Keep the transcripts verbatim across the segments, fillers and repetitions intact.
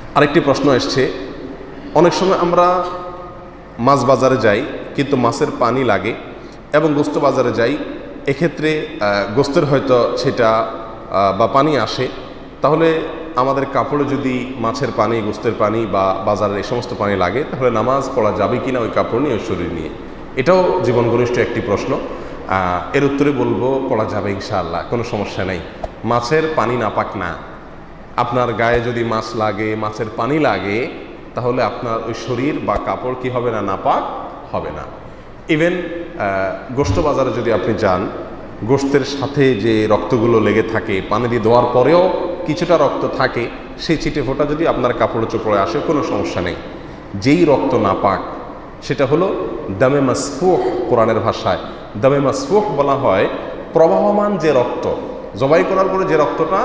আরেকটি প্রশ্ন এসছে, অনেক সময় আমরা মাছ বাজারে যাই কিন্তু মাছের পানি লাগে, এবং গোস্ত বাজারে যাই, এক্ষেত্রে গোস্তের হয়তো সেটা বা পানি আসে, তাহলে আমাদের কাপড়ে যদি মাছের পানি, গোস্তের পানি বা বাজারের এই সমস্ত পানি লাগে, তাহলে নামাজ পড়া যাবে কি না ওই কাপড় নিয়ে, ওই শরীর নিয়ে? এটাও জীবন ঘনিষ্ঠ একটি প্রশ্ন। এর উত্তরে বলবো পড়া যাবে ইনশাআল্লাহ, কোনো সমস্যা নেই। মাছের পানি নাপাক না। আপনার গায়ে যদি মাছ লাগে, মাছের পানি লাগে, তাহলে আপনার ওই শরীর বা কাপড় কি হবে না? নাপাক হবে না। ইভেন গোস্ত বাজারে যদি আপনি যান, গোস্তের সাথে যে রক্তগুলো লেগে থাকে, পানি দিয়ে ধোয়ার পরেও কিছুটা রক্ত থাকে, সেই ছিটে ফোঁটা যদি আপনার কাপড় চোপড়ে আসে, কোনো সমস্যা নেই। যেই রক্ত নাপাক সেটা হলো দামে মাসফুহ। কোরআনের ভাষায় দামে মাসফুহ বলা হয় প্রবাহমান যে রক্ত, জবাই করার পরে যে রক্তটা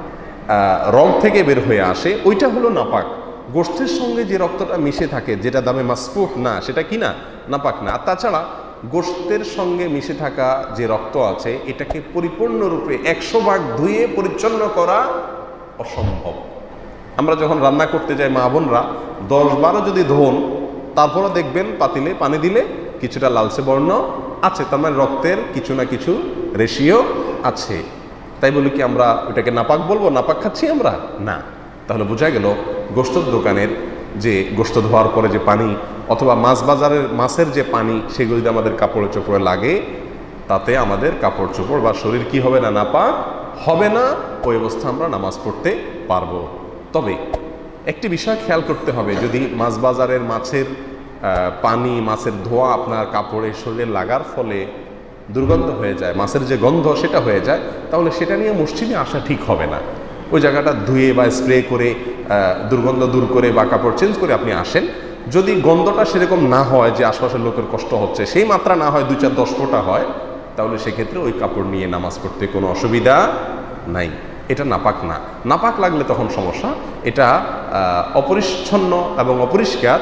রগ থেকে বের হয়ে আসে, ওইটা হলো নাপাক। গোষ্ঠীর সঙ্গে যে রক্তটা মিশে থাকে, যেটা দামে মাসফুহ না, সেটা কি না? নাপাক না। আর তাছাড়া গোষ্ঠের সঙ্গে মিশে থাকা যে রক্ত আছে, এটাকে পরিপূর্ণরূপে একশো ভাগ ধুয়ে পরিচ্ছন্ন করা অসম্ভব। আমরা যখন রান্না করতে যাই, মা বোনরা দশ বারো যদি ধোন, তারপরে দেখবেন পাতিলে পানি দিলে কিছুটা লালচে বর্ণ আছে, তার মানে রক্তের কিছু না কিছু রেশিও আছে। তাই বলি কি আমরা ওটাকে নাপাক বলবো? নাপাক খাচ্ছি আমরা? না। তাহলে বোঝা গেল গোশতের দোকানের যে গোশত ধোয়ার পরে যে পানি, অথবা মাছ বাজারের মাছের যে পানি, সেগুলো যদি আমাদের কাপড়ে চোপড়ে লাগে, তাতে আমাদের কাপড় চোপড় বা শরীর কি হবে না? নাপাক হবে না। ওই অবস্থা আমরা নামাজ পড়তে পারবো। তবে একটি বিষয় খেয়াল করতে হবে, যদি মাছ বাজারের মাছের পানি, মাছের ধোয়া আপনার কাপড়ে শরীরে লাগার ফলে দুর্গন্ধ হয়ে যায়, মাছের যে গন্ধ সেটা হয়ে যায়, তাহলে সেটা নিয়ে মসজিদে আসা ঠিক হবে না। ওই জায়গাটা ধুয়ে বা স্প্রে করে দুর্গন্ধ দূর করে বা কাপড় চেঞ্জ করে আপনি আসেন। যদি গন্ধটা সেরকম না হয় যে আশপাশের লোকের কষ্ট হচ্ছে, সেই মাত্রা না হয়, দুই চার দশ ফোঁটা হয়, তাহলে সেক্ষেত্রে ওই কাপড় নিয়ে নামাজ পড়তে কোনো অসুবিধা নাই। এটা নাপাক না। নাপাক লাগলে তখন সমস্যা। এটা অপরিচ্ছন্ন এবং অপরিষ্কার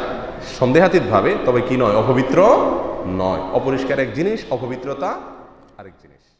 সন্দেহাতীতভাবে, তবে কি নয়? অপবিত্র নয়। অপরিষ্কার এক জিনিস, অপবিত্রতা আরেক জিনিস।